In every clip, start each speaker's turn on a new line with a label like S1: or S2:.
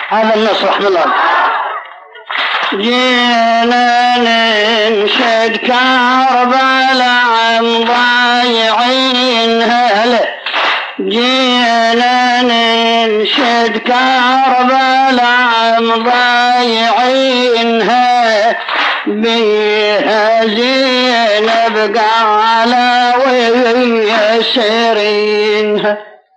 S1: هذا النص رحمه الله. جينا ننشد كربلاء مضايعينها، جينا ننشد كربلاء مضايعينها، بيها زينب قال ويسرينها.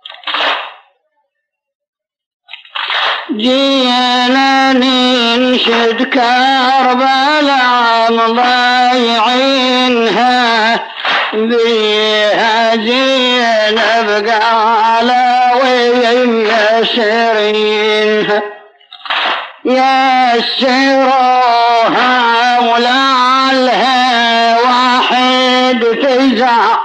S1: جينا ننشد كربلاء مضايعينها، بيها زينب قال ويسرينها. يسروها ولعلها واحد فزع،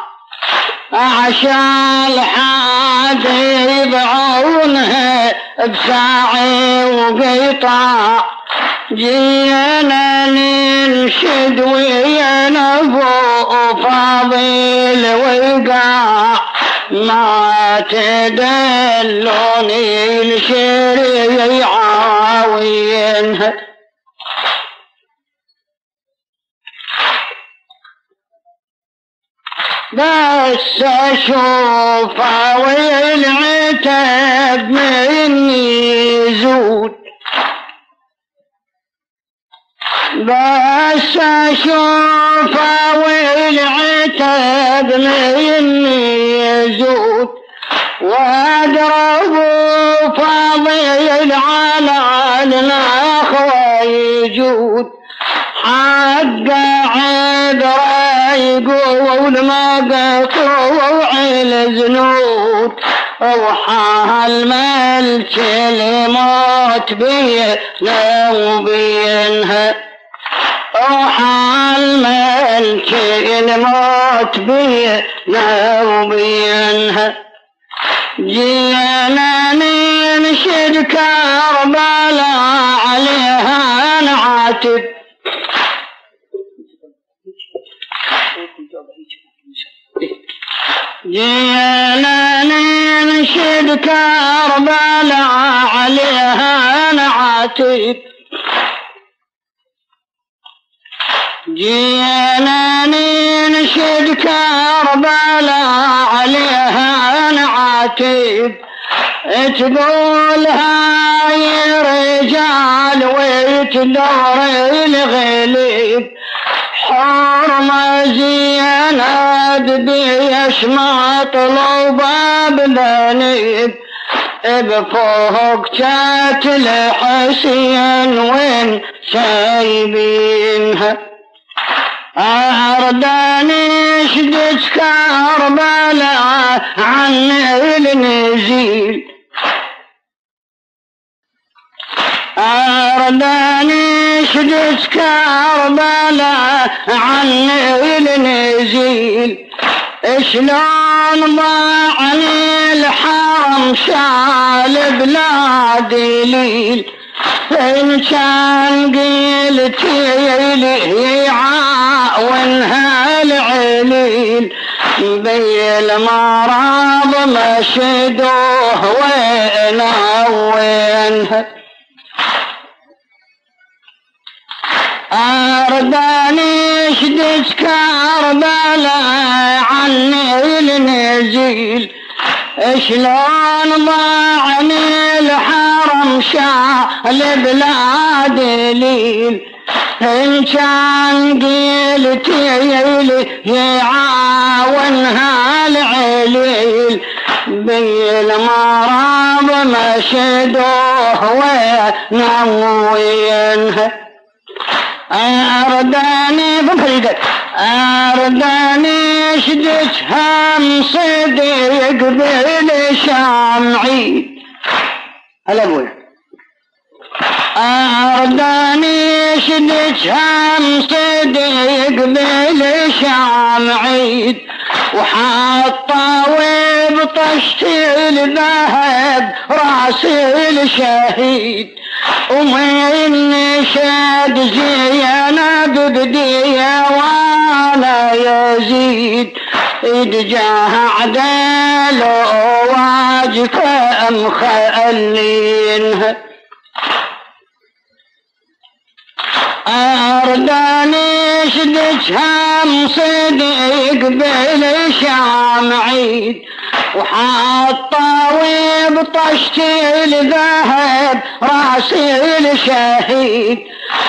S1: عشان حد يبعونها بساعي وقطع. جينا ننشد ويا نبو فاضل وقع، ما تدلوني الشريعة وينها. بس اشوفه والعتاب مني يزود، بس اشوفه والعتاب مني يزود، واضرب فاضل على الاخوة يجود. حق عبره يقول ما قطوع الزنود، وحال ملك الموت بينا وبينها، وحال ملك الموت بينا وبينها. جينا ننشد كربلاء عليها نعاتب، جينا ننشد كربلاء عليها نعاتب، جينا ننشد كربلاء عليها نعاتب. تقول هاي رجال وتدور الغليب، حرمة زينب بيشمط طلوبة بذنب، بفوق جات الحسين وين سايبينها. أرداني شدت كربلاء عن النزيل، أرداني شدت كربلاء عن النزيل. شلون ضاعني الحرم شال بلاد ليل، إن كان قلت لي يعاونها العليل، بالمرض مشدوه وينها. أرداني شدت كربلاء عن النزيل، شلون ضاعني الحرم شال بلاد ليل، إن كان قلت لي يعاونها العليل، بالمرض مشدوه ونوينها. أرداني بفريدك، أرداني شدت هم صديق بالشامعي. هلا أبويا. أرداني شدت هم صديق بالشامعي، وحاطه وبطشت الذهب راس الشهيد، ومن شاد زينب بديه وانا يزيد، يدجاه عدل واجفه مخلينها. أرداني شدتها مصدق بالشام عيد وحاطة وبطشت الذهب راسي الشهيد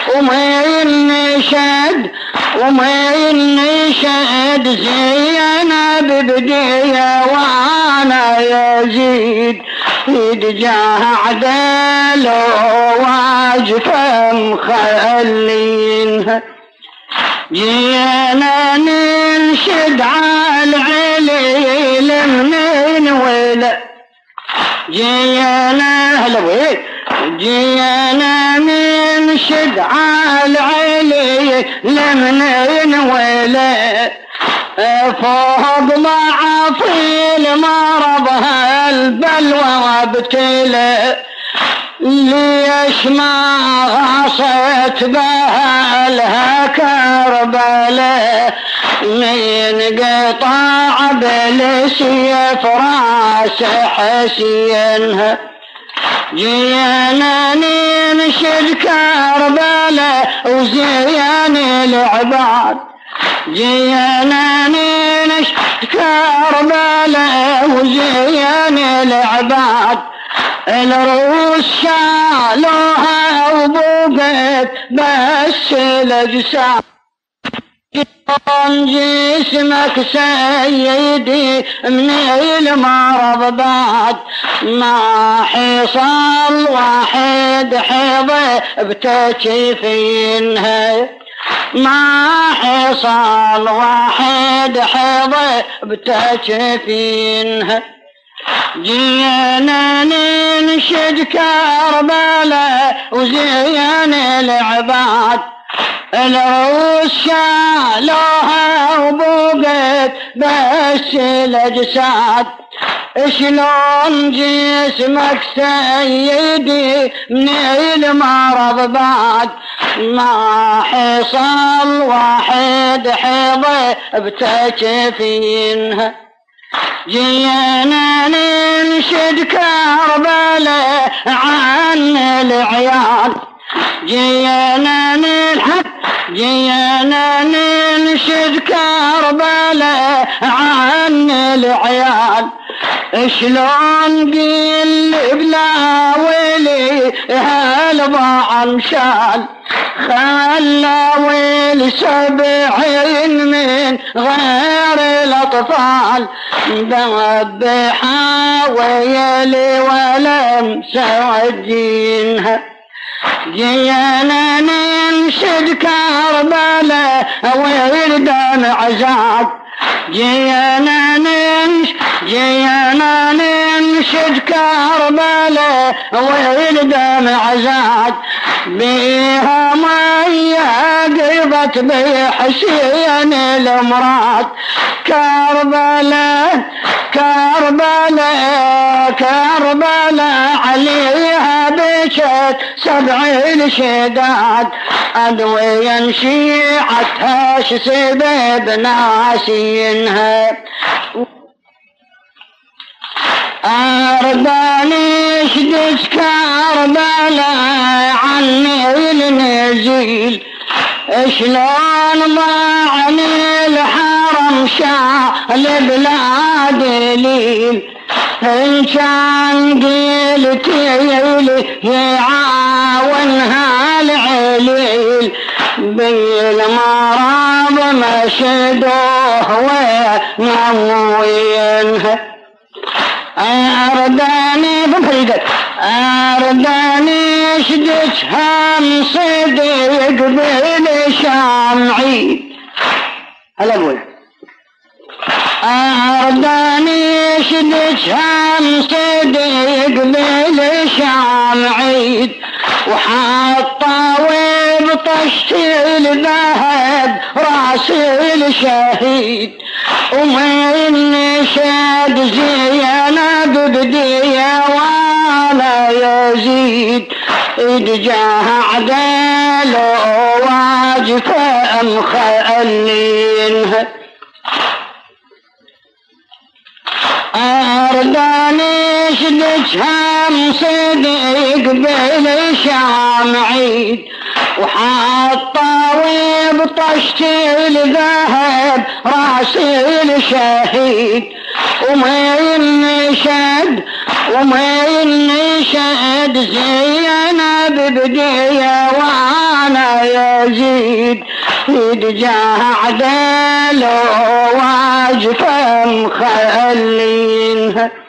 S1: ومن شد زينب بديه وانا يزيد يدجاه عدل واجفه مخلينها جينا ننشد على العليل من ولا جينا ننشد على العليل من ولا فوق ضعف المرض هالبلوى وابتلى ليش ما غصت بها كربلاء من قطع بالسيف راس حسينها جينا ننشد كربلاء وزين العباد جينا ننشد كربلاء وزين العباد الروس شالوها وبقت بس الاجساد جسمك سيدي من المرض بعد ما حصل واحد حضر بتكفينها ما حصل واحد حضر بتكفينها جينا ننشد كربلاء وزين العباد الروس شالوها وبقت بس الاجساد شلون جسمك سيدي من المرض بعد ما حصل واحد حضر بتكفينها جينا ننشد كربلاء عن العيال جينا ننشد كربلاء عن العيال شلون قل بلا ولي هالباع مشال خلى ويل 70 من غير الاطفال ذبحها ويلي ولم سوجينها جينا ننشد كربلاء ويردم عزاد جينا ننشد كربلاء ويردم عزاد بيها مية قيضت بحسين المراد كربلاء عليها بكت 70 شداد أدويا شيعتها سبب ناسينها أرداني شدت كربلاء عني النزيل شلون ضاعني الحرم شال بلاد ليل إن كان قلتي لي يعاونها العليل بالمرض مشدوه ونموينها أرداني شدتها مصدق بالشام عيد هلا أقول أرداني شدتها مصدق بالشام عيد وحاطة وبطشت الذهب راسي الشهيد ومن شاد زينب بديه وانا يزيد ادجاه عدل واجفه مخلينها أرداني شدتها مصدق بالشام عيد وحاطة وبطشت الذهب راسي الشهيد وما ينشد زينب بديه وانا يزيد يدجاه عدل واجفه مخلينها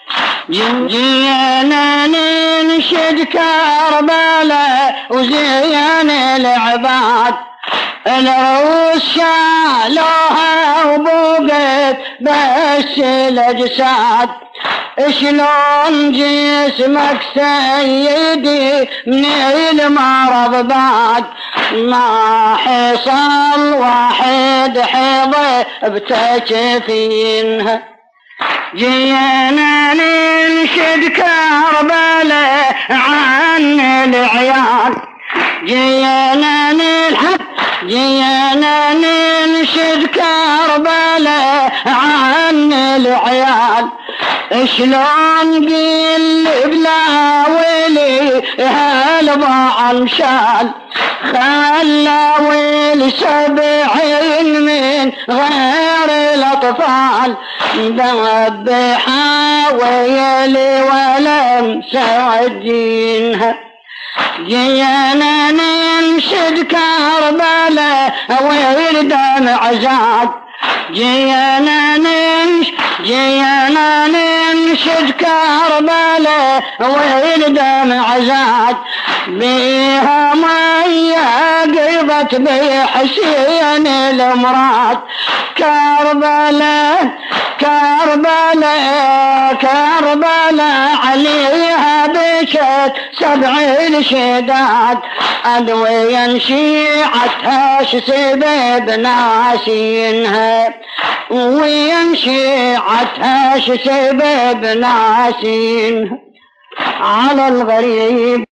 S1: جينا ننشد كربلاء وزين العباد العروس شالوها وبقت بس الأجساد شلون جسمك سيدي من المرض بعد ما حصل واحد حضر بتكفينها جينا ننشد كربلاء عن العيال جينا ننشد كربلاء عن العيال شلون قل بلا ولي هالبع مشال خلى ولي 70 من غير الاطفال ذبحها ويلي ولم سعدينها جينا ننشد كربلاء ويردم زاد جينا ننشد كربلاء ويردم زاد بيها مية قيضت بحسين المراد كربلاء عليها بكت 7 شداد أدويا شيعتها سبب ناسينها وين شيعتها سبب ناسينها على الغريب